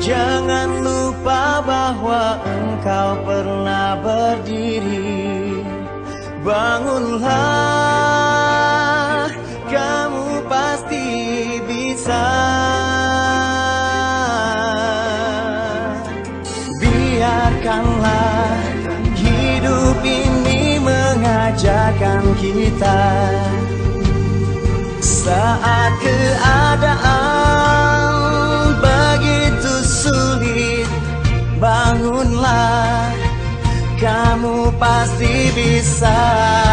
Jangan lupa bahwa engkau pernah berdiri. Bangunlah, kamu pasti bisa. Biarkanlah hidup ini mengajarkan kita. Saat keadaan begitu sulit, bangunlah, kamu pasti bisa.